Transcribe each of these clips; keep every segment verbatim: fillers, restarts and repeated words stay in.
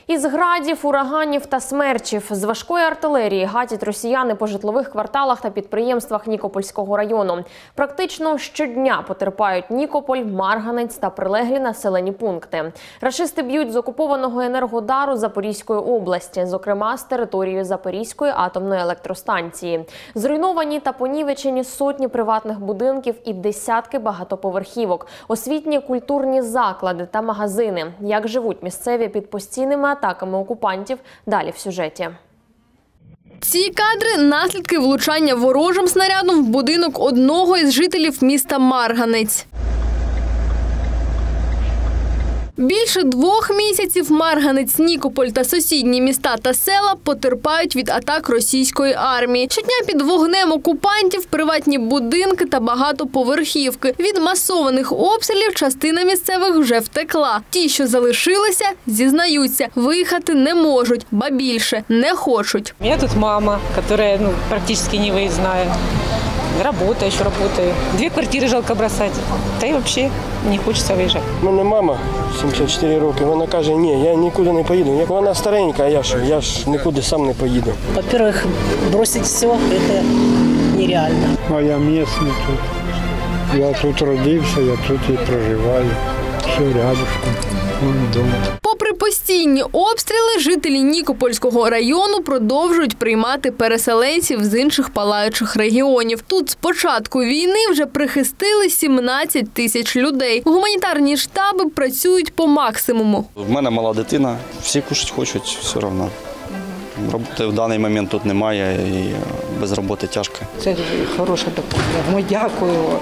Із градів, ураганів та смерчів, з важкої артилерії гатять росіяни по житлових кварталах та підприємствах Нікопольського району. Практично щодня потерпають Нікополь, Марганець та прилеглі населені пункти. Рашисти б'ють з окупованого Енергодару Запорізької області, зокрема з території Запорізької атомної електростанції. Зруйновані та понівечені сотні приватних будинків і десятки багатоповерхівок, освітні культурні заклади та магазини. Як живуть місцеві під постійними атаками окупантів, далі в сюжеті. Ці кадри – наслідки влучання ворожим снарядом в будинок одного із жителів міста Марганець. Більше двох місяців Марганець, Нікополь та сусідні міста та села потерпають від атак російської армії. Щодня під вогнем окупантів приватні будинки та багатоповерхівки. Від масованих обстрілів частина місцевих вже втекла. Ті, що залишилися, зізнаються, виїхати не можуть, ба більше – не хочуть. У мене тут мама, яка ну, практично не виїжджає. Работаю, еще работаю. Две квартиры жалко бросать. Та й взагалі не хочеться виїжджати. У мене мама сімдесят чотири роки. Вона каже, ні, я нікуди не поїду. Вона старенька, а я ж, я ж нікуди сам не поїду. Во-первых, бросить все – це нереально. А я місцевий тут. Я тут родився, я тут і проживаю. Все рядышком. Попри постійні обстріли, жителі Нікопольського району продовжують приймати переселенців з інших палаючих регіонів. Тут з початку війни вже прихистили сімнадцять тисяч людей. Гуманітарні штаби працюють по максимуму. В мене мала дитина, всі кушати хочуть все одно. Роботи в даний момент тут немає і без роботи тяжко. Це хороша допомога. Ми дякуємо,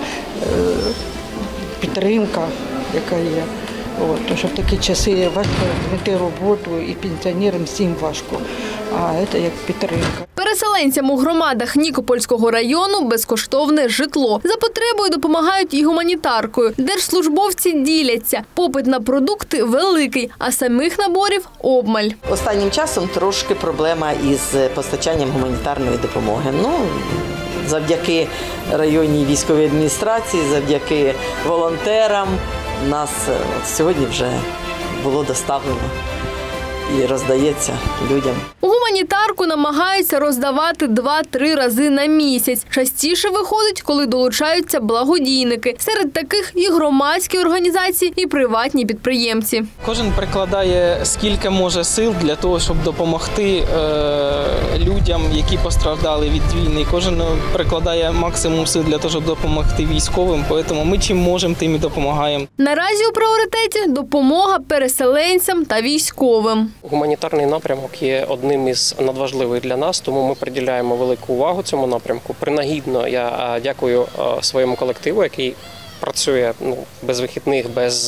підтримка, яка є. От, тому що в такі часи важко знайти роботу і пенсіонерам всім важко, а це як підтримка. Переселенцям у громадах Нікопольського району безкоштовне житло. За потребою допомагають і гуманітаркою. Держслужбовці діляться. Попит на продукти великий, а самих наборів обмаль. Останнім часом трошки проблема із постачанням гуманітарної допомоги. Ну, завдяки районній військовій адміністрації, завдяки волонтерам. Нас сьогодні вже було доставлено і роздається людям. Гуманітарку намагаються роздавати два-три рази на місяць. Частіше виходить, коли долучаються благодійники. Серед таких і громадські організації, і приватні підприємці. Кожен прикладає скільки може сил для того, щоб допомогти е, людям, які постраждали від війни. Kожен прикладає максимум сил для того, щоб допомогти військовим. Тому ми чим можемо, тим і допомагаємо. Наразі у пріоритеті допомога переселенцям та військовим. Гуманітарний напрямок є одним із надважливих для нас, тому ми приділяємо велику увагу цьому напрямку. Принагідно я дякую своєму колективу, який працює ну, без вихідних, без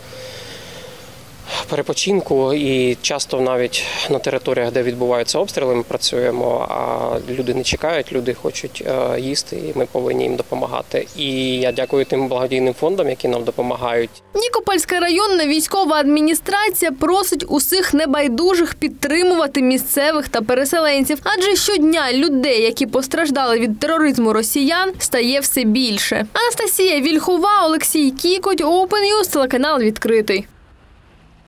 перепочинку і часто навіть на територіях, де відбуваються обстріли, ми працюємо, а люди не чекають, люди хочуть їсти і ми повинні їм допомагати. І я дякую тим благодійним фондам, які нам допомагають. Нікопольська районна військова адміністрація просить усіх небайдужих підтримувати місцевих та переселенців, адже щодня людей, які постраждали від тероризму росіян, стає все більше. Анастасія Вільхова, Олексій Кікоть, Open News, телеканал відкритий.